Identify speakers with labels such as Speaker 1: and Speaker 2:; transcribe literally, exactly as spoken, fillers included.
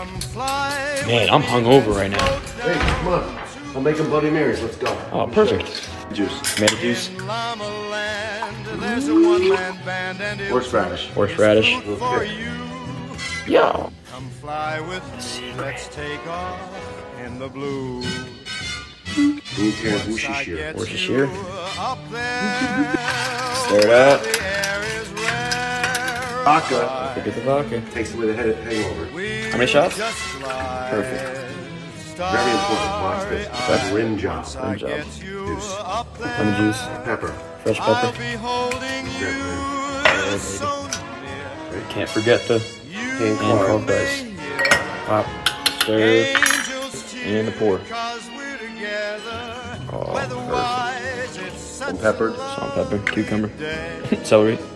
Speaker 1: Man, I'm hungover right now.
Speaker 2: Hey, come on. I'll make them Bloody Marys. Let's go.
Speaker 1: Oh, perfect.
Speaker 2: Juice.
Speaker 1: Tomato juice.
Speaker 2: Horseradish.
Speaker 1: Horseradish.
Speaker 2: Okay.
Speaker 1: Yo.
Speaker 3: Come fly with me, let's take off in the blue.
Speaker 2: Blue can Worcestershire.
Speaker 1: Worcestershire.
Speaker 3: Up there,
Speaker 1: Stir it up.
Speaker 3: the air is rare.
Speaker 2: Vodka.
Speaker 1: Forget the vodka.
Speaker 2: Takes away the head hangover.
Speaker 1: How many shots?
Speaker 2: Perfect. Very important. Watch this. That rim job.
Speaker 1: Rim job.
Speaker 2: Juice.
Speaker 1: Lemon juice.
Speaker 2: Pepper.
Speaker 1: Fresh
Speaker 3: I'll
Speaker 1: pepper.
Speaker 3: be holding
Speaker 2: Great,
Speaker 3: you
Speaker 2: man.
Speaker 3: so near.
Speaker 1: Can't forget the
Speaker 2: Hand
Speaker 1: hand
Speaker 2: carved.
Speaker 1: carved rice. Pop. Stir.
Speaker 3: Angels
Speaker 1: And the pour.
Speaker 3: cause we're together.
Speaker 1: Oh,
Speaker 3: Weatherwise, it's such
Speaker 2: And peppered.
Speaker 1: Salt, pepper, cucumber, celery.